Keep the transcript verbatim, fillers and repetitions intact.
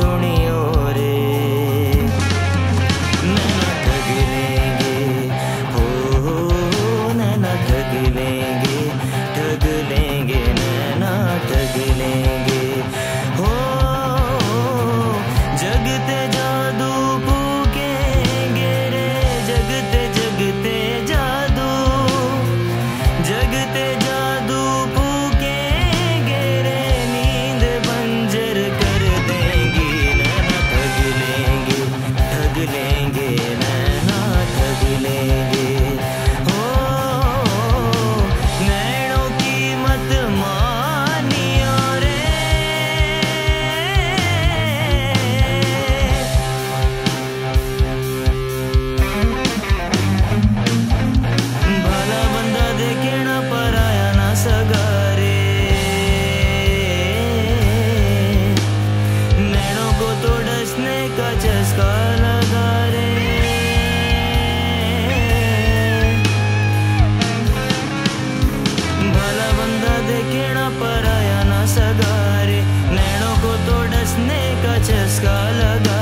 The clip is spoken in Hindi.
सुनियो रे। नैना ठग लेंगे, हो नैना ठग लेंगे, ठग लेंगे नैना ठग लेंगे। हो जगते जादू फूकेंगे रे, जगते जगते जादू, जगते जादू फूकेंगे रे, नींद बंजर कर देंगी। नैना ठग लेंगे, ठग लेंगे नैना ठग लेंगे। हो नैनों की मत मानियो रे। भला बंदा देखे ना पराया ना सगारे, नैनों को तो डसने का चस्का लगा रे। भला बंदा देखे ना पराया ना सगारे, नैनों को तो डसने का चस्का लगा